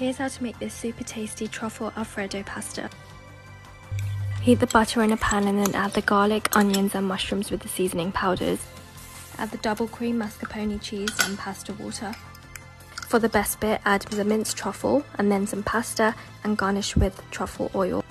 Here's how to make this super tasty Truffle Alfredo pasta. Heat the butter in a pan and then add the garlic, onions and mushrooms with the seasoning powders. Add the double cream mascarpone cheese and pasta water. For the best bit, add the minced truffle and then some pasta and garnish with truffle oil.